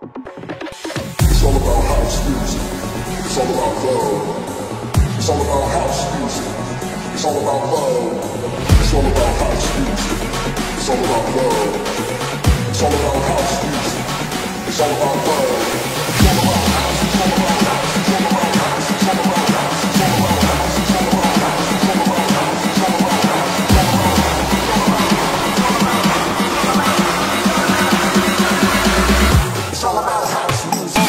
It's all about house music. It's all about love. It's all about house music. It's all about love. It's all about house music. It's all about love. It's all about house music. It's all about love. It's all about house. It's all about house. It's all about house. It's all about house. It's all about house. It's all about house. It's all about house. It's all about house. It's all about house music.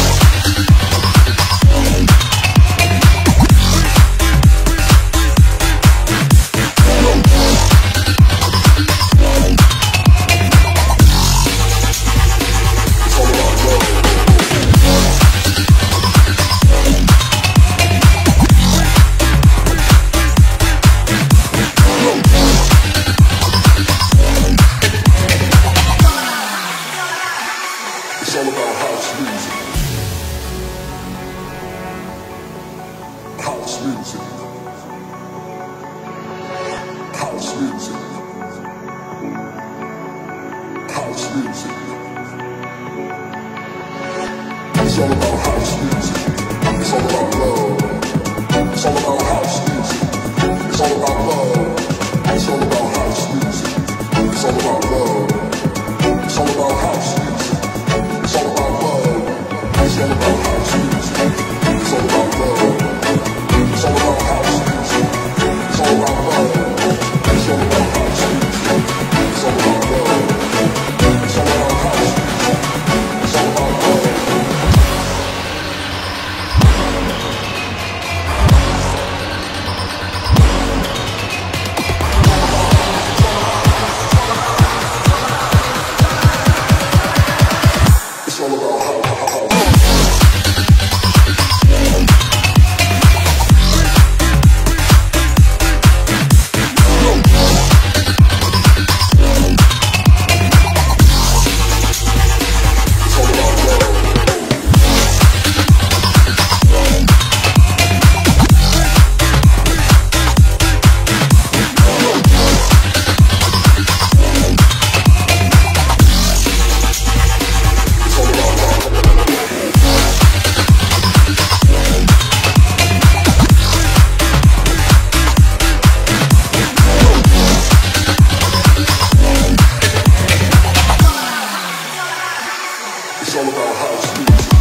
It's all about house music. House music. House music. House music. It's all about house music. It's all about love. It's all about house music. It's all about love. It's all about house music. It's all about love. It's all about house music. It's all about love. It's all about house music. It's all about love. It's all about house music. It's all about love. It's all about house music. It's all about love. It's all about house music. It's all about love. It's all about house. It's all about house music.